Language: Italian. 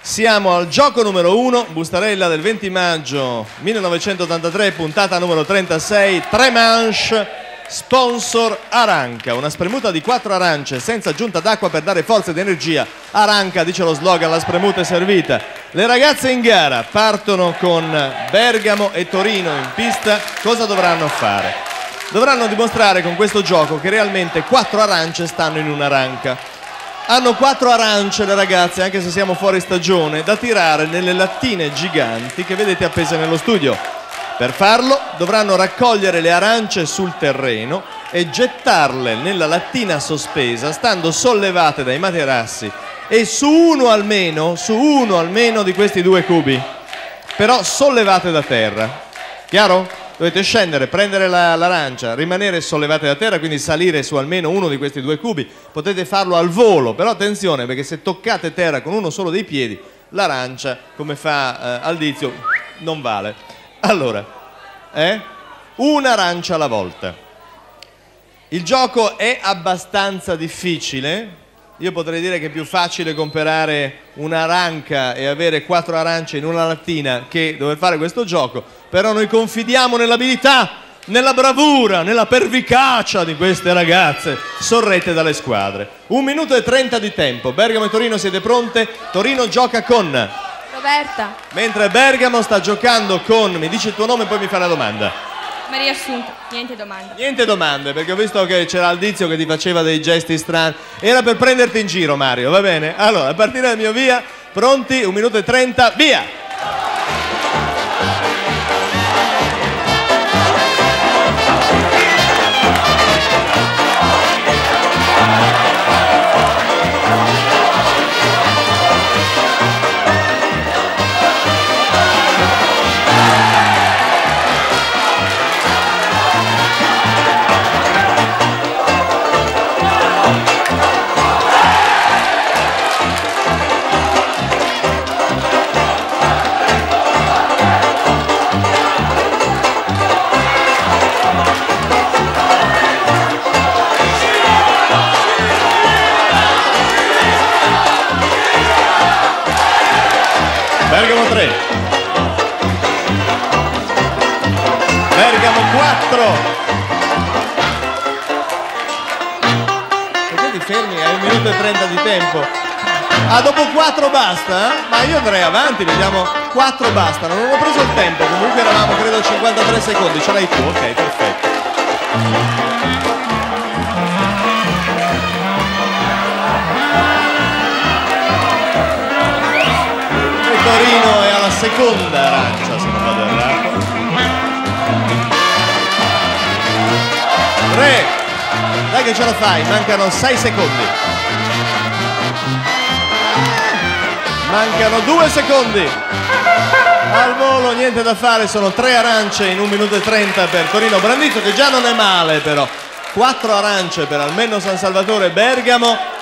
Siamo al gioco numero 1, Bustarella del 20 maggio 1983, puntata numero 36, 3 manche, sponsor Aranca. Una spremuta di 4 arance senza aggiunta d'acqua per dare forza ed energia. Aranca, dice lo slogan, la spremuta è servita. Le ragazze in gara partono con Bergamo e Torino in pista. Cosa dovranno fare? Dovranno dimostrare con questo gioco che realmente 4 arance stanno in un'aranca. Hanno 4 arance le ragazze, anche se siamo fuori stagione, da tirare nelle lattine giganti che vedete appese nello studio. Per farlo dovranno raccogliere le arance sul terreno e gettarle nella lattina sospesa, stando sollevate dai materassi e su uno almeno di questi 2 cubi, però sollevate da terra. Chiaro? Dovete scendere, prendere l'arancia, rimanere sollevate da terra, quindi salire su almeno uno di questi 2 cubi. Potete farlo al volo, però attenzione, perché se toccate terra con uno solo dei piedi, l'arancia, come fa Aldizio, non vale. Allora, un'arancia alla volta. Il gioco è abbastanza difficile. Io potrei dire che è più facile comprare un'aranca e avere 4 arance in una lattina che dover fare questo gioco, però noi confidiamo nell'abilità, nella bravura, nella pervicacia di queste ragazze sorrette dalle squadre. 1 minuto e 30 di tempo. Bergamo e Torino, siete pronte? Torino gioca con Roberta. Mentre Bergamo sta giocando con, mi dici il tuo nome e poi mi fai la domanda. Maria Assunta, niente domanda. Niente domande, perché ho visto che c'era Aldizio che ti faceva dei gesti strani. Era per prenderti in giro, Mario, va bene? Allora, a partire dal mio via, pronti? 1 minuto e 30, via! Bergamo 3, Bergamo 4. Perché ti fermi? Hai 1 minuto e 30 di tempo. Ah, dopo 4 basta? Ma io andrei avanti, vediamo. 4 bastano, non ho preso il tempo, comunque eravamo credo 53 secondi, ce l'hai tu, ok, perfetto. Torino è alla seconda arancia, se non vado errato. 3, dai che ce la fai, mancano 6 secondi. Mancano 2 secondi. Al volo, niente da fare, sono 3 arance in 1 minuto e 30 per Torino Brandizzo, che già non è male però. 4 arance per almeno San Salvatore e Bergamo.